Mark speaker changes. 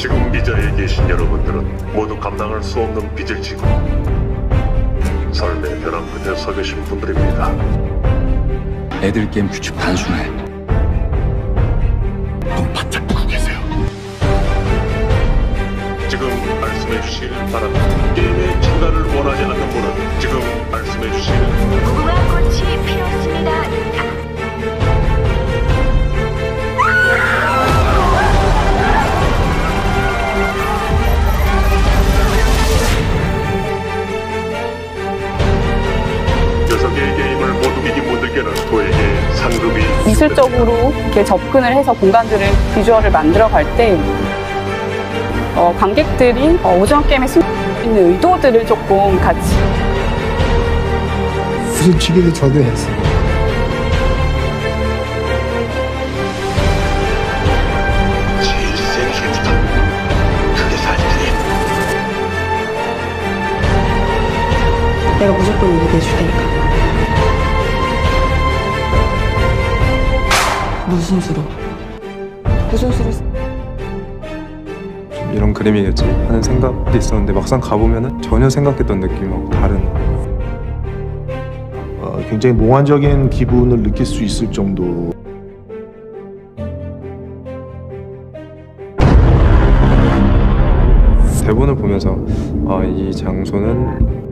Speaker 1: 지금 이 자리에 계신 여러분들은 모두 감당할 수 없는 빚을 지고 삶의 벼랑 끝에 서 계신 분들입니다.
Speaker 2: 애들 게임 규칙 단순해. 눈 바짝 뜨고 계세요.
Speaker 1: 지금 말씀해 주실 바랍니다. 게임에 참가를 원하지 않는 분은 지금 말씀해 주실
Speaker 3: 무궁화 꽃이 피었습니다.
Speaker 1: 여섯 개의 게임을 모두 이긴 분들께는 저에게 상금이
Speaker 4: 미술적으로 이렇게 접근을 해서 공간들을 비주얼을 만들어 갈 때 관객들이 오징어 게임에 숨어 있는 의도들을 조금 같이
Speaker 5: 부딪히기도 저도 했어요.
Speaker 1: 제일 센 힘부터 크게 살 테니
Speaker 6: 내가 무조건 이기게 해줄 테니까. 무슨 수로? 무슨 수로?
Speaker 7: 좀 이런 그림이겠지 하는 생각도 있었는데 막상 가보면은 전혀 생각했던 느낌하고 다른.
Speaker 8: 굉장히 몽환적인 기분을 느낄 수 있을 정도.
Speaker 7: 대본을 보면서 이 장소는